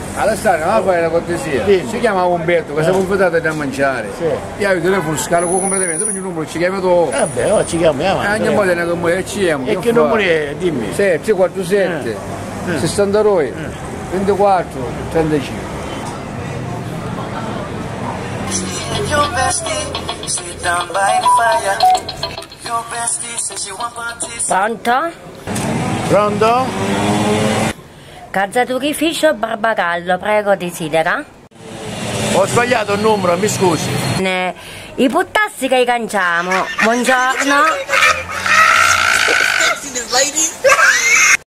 Alessandro, non fare la cortesia. Dimmi. Si chiama Umberto, che siamo invitati da mangiare. Sì. Io ho il telefono scarico completamente, ogni numero ci chiama tu. Vabbè, ci chiamiamo. Anche poi ne come ci chiamo. E che numero è? Dimmi. 747 62 24 35. Pronto? Pronto? Calzaturificio Barbagallo, prego desidera. Ho sbagliato il numero, mi scusi. I puttassi che canciamo. Buongiorno.